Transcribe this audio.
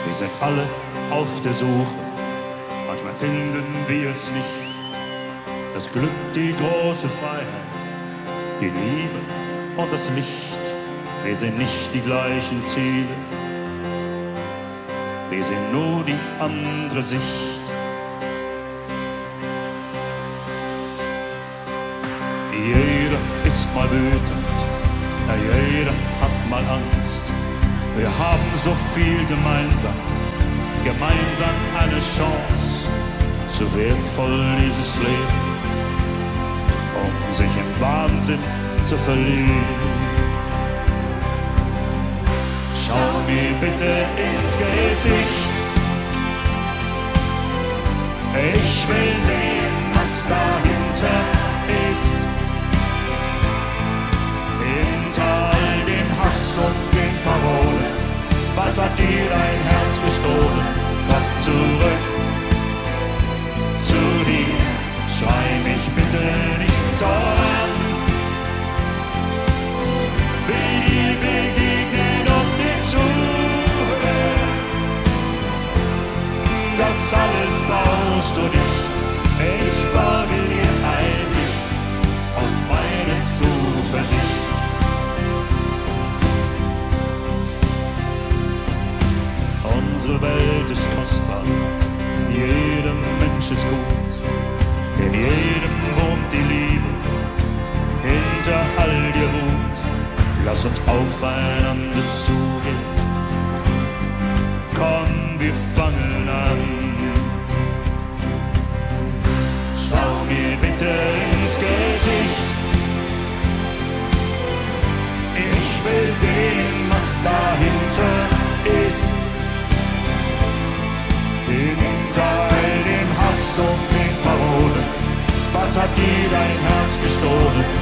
Wir sind alle auf der Suche, manchmal finden wir es nicht. Das Glück, die große Freiheit, die Liebe und das Licht. Wir sind nicht die gleichen Ziele, wir sind nur die andere Sicht. Jeder ist mal wütend, ja, jeder hat mal Angst. Wir haben so viel gemeinsam, gemeinsam eine Chance. So wertvoll dieses Leben, um sich im Wahnsinn zu verlieren. Schau mir bitte ins Gesicht, ich will sehen, was dahinter ist. Hinter all dem Hass und den Parolen, was hat dir dein Herz gestohlen? Komm zurück zu dir, schrei mich bitte nicht so an. Will dir begegnen und dir zuhören, das alles brauchst du nicht. Ich borge dir ein Licht und meine Zuversicht. Unsere Welt ist kostbar, jedem Mensch ist gut, in jedem wohnt die Liebe, hinter all der Wut. Lass uns aufeinander zugehen, komm, wir fangen an. Schau mir bitte ins Gesicht, ich will sehen, was dahinter ist. Hinter all dem Hass und den Parolen, was hat dir dein Herz gestohlen?